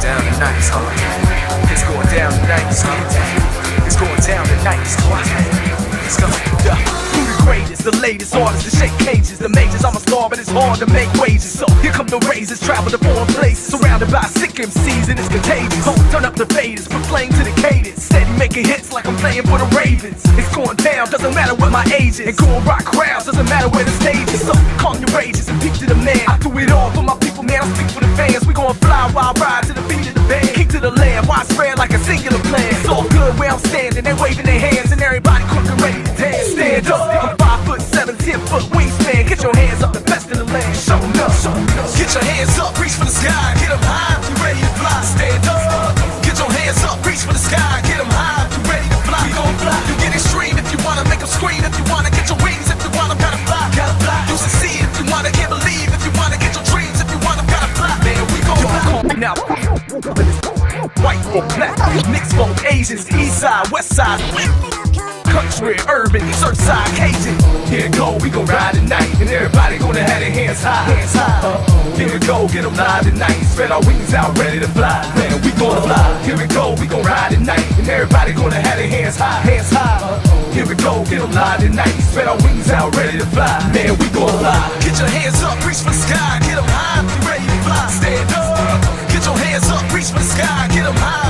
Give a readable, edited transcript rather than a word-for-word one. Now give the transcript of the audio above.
down tonight, it's going down tonight, it's going down tonight, it's going down. Who the greatest, the latest artists to shake cages, the majors, I'm a star but it's hard to make wages. So here come the raises, travel to foreign places, surrounded by sick MCs and it's contagious. Turn up the faders, put flame to the cadence, steady making hits like I'm playing for the Ravens. It's going down, doesn't matter what my age is, and going rock crowds, doesn't matter where the stage is. So calm your rages and peak to the man, I do it all for my people, man, I speak for the fans. We gon' fly while ride to the beat of the band, kick to the land, widespread like a singular plan. It's all good where I'm standing, they waving their hands and everybody crooking ready to dance. Stand up, I'm 5'7", 10-foot wingspan, get your hands up, the best in the land. Show up, get your hands up, reach for the sky, get them high, you ready to fly. Stand up, get your hands up, reach for the sky, get them high, you ready to fly. We gon' fly, you get extreme if you wanna make them scream, if you wanna get your wings, if you wanna gotta fly, you succeed if you wanna, can't believe, if you wanna get your dreams, if you wanna gotta fly, man, we gon' fly. Now, white or black, mixed folk, Asians, east side, west side, country, urban, Surfside, Cajun. Here we go, we gon' ride tonight, and everybody gonna have their hands high. Here we go, get them live tonight, spread our wings out, ready to fly. Man, we gonna fly. Here we go, we gon' ride tonight, and everybody gonna have their hands high. Here we go, get them live tonight, spread our wings out, ready to fly. Man, we gonna fly. Get your hands up, reach for the sky, get them high, you ready to fly. Stand up, get your hands up, reach for the sky, get them high.